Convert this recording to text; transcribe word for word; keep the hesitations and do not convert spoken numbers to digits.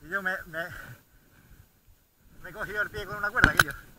Y yo me, me, me he cogido el pie con una cuerda, aquello.